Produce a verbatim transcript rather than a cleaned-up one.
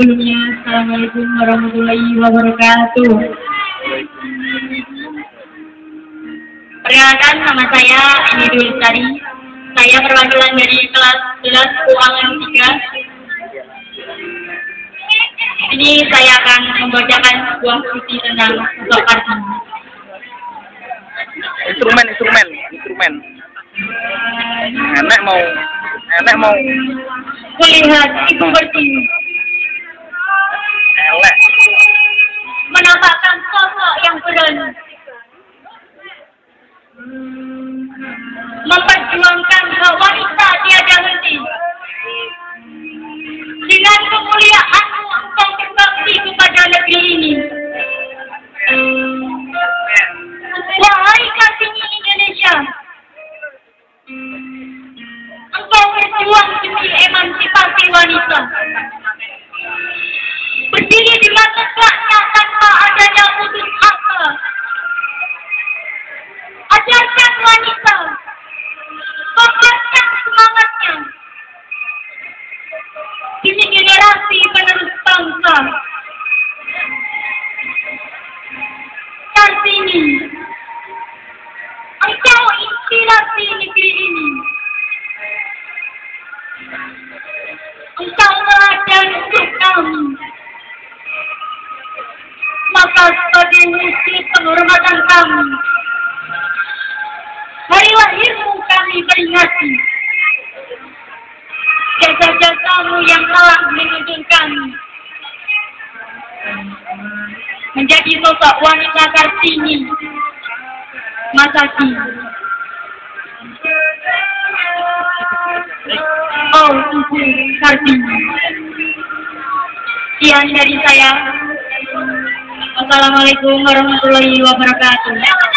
Sebelumnya, Assalamualaikum warahmatullahi wabarakatuh. Perkenalkan, nama saya Ini Dwi Lestari. Saya perwakilan dari kelas sebelas Keuangan tiga. Ini saya akan membacakan sebuah puisi tentang sosok Kartini. Instrumen, instrumen, instrumen. Enak mau, enak mau. Kulihat ibu Pertiwi Elek. menampakkan sosok yang berani, memperjuangkan hak wanita tiada henti. Dengan kemuliaanmu engkau berbakti kepada negeri ini. Wahai Kartini Indonesia, engkau berjuang demi emansipasi wanita, berdiri di tegaknya tanpa adanya putus asa. Ajarkan wanita, kokohkan semangatnya demi generasi penerus bangsa. Kartini, engkau inspirasi negeri ini. Engkau teladan untuk kami. Maka sebagai wujud penghormatan kami, hari lahirmu kami peringati. Jasa-jasamu yang telah menuntun kami menjadi sosok wanita Kartini masa kini. Oh, Ibu Kartini. Sekian dari saya. Assalamualaikum warahmatullahi wabarakatuh.